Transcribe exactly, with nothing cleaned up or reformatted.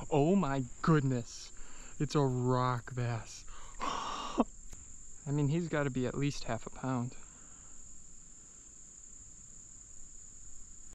Oh my goodness. It's a rock bass. I mean, he's got to be at least half a pound.